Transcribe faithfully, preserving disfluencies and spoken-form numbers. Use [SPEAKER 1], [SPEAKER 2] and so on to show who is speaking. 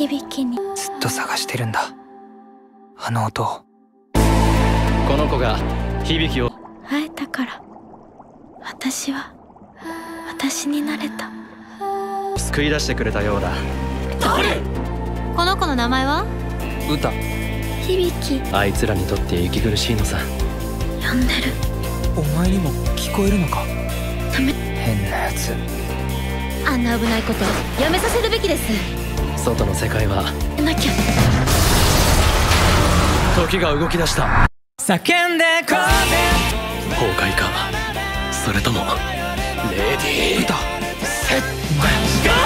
[SPEAKER 1] 響に
[SPEAKER 2] ずっと探してるんだ、あの音を。
[SPEAKER 3] この子が響を
[SPEAKER 1] 会えたから私は私になれた。
[SPEAKER 3] 救い出してくれたようだ。
[SPEAKER 4] 誰？この子の名前は？
[SPEAKER 2] 歌。
[SPEAKER 1] 響
[SPEAKER 3] あいつらにとって息苦しいのさ。
[SPEAKER 1] 呼んでる。
[SPEAKER 2] お前にも聞こえるのか？
[SPEAKER 1] ダメ。
[SPEAKER 2] 変なやつ。
[SPEAKER 4] あんな危ないことやめさせるべきです。
[SPEAKER 3] 外の世界は
[SPEAKER 1] なきゃ。
[SPEAKER 3] 時が動き出した。
[SPEAKER 2] 叫んでこう。
[SPEAKER 3] 崩壊か、それともレディー
[SPEAKER 2] 歌。
[SPEAKER 3] セッ
[SPEAKER 2] お前